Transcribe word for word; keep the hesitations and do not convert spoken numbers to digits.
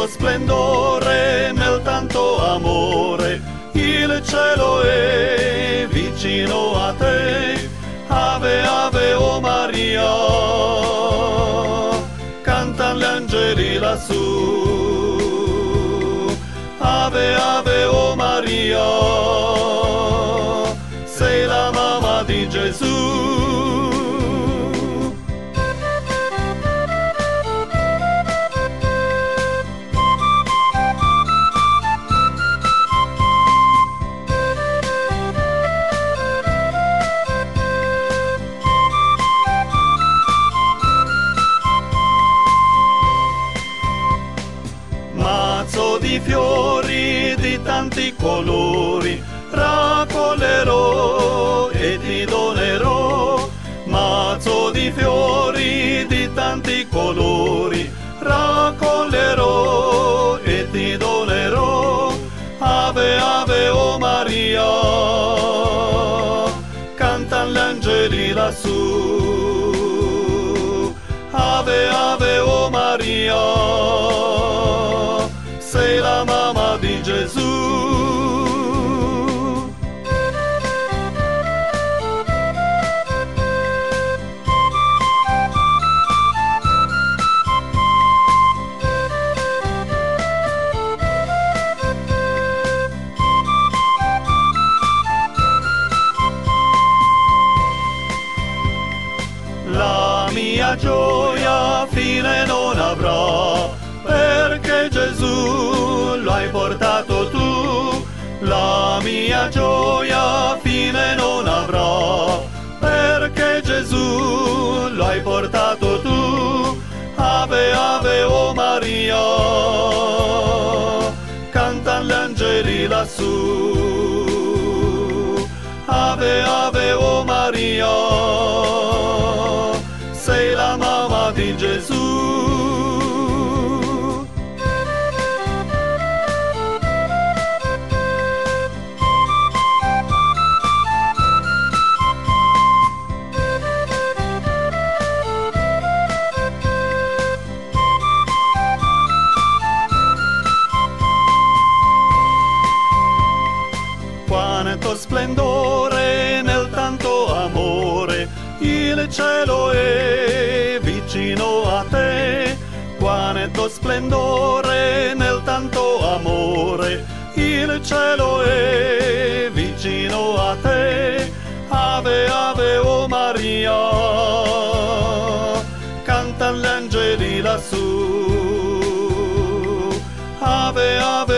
Quanto splendore nel tanto amore, il cielo è vicino a te. Ave, ave, o Maria, cantano gli angeli lassù. Ave, ave, o Maria, sei la mamma di Gesù. Mazzo di fiori di tanti colori raccoglierò e ti donerò. Mazzo di fiori di tanti colori raccoglierò e ti donerò. Ave, ave, o Maria, cantano gli angeli lassù. Ave, ave, o Maria, sei la mamma di Gesù. La mia gioia fine non avrà, perché Gesù lo hai portato tu. La mia gioia fine non avrà, perché Gesù lo hai portato tu. Ave, ave, o Maria, cantano gli angeli lassù. Ave, ave, o Maria, sei la mamma di Gesù. Quanto splendore nel tanto amore, il cielo è vicino a te. Quanto splendore nel tanto amore, il cielo è vicino a te. Ave, ave, o Maria, cantano gli angeli lassù. Ave, ave,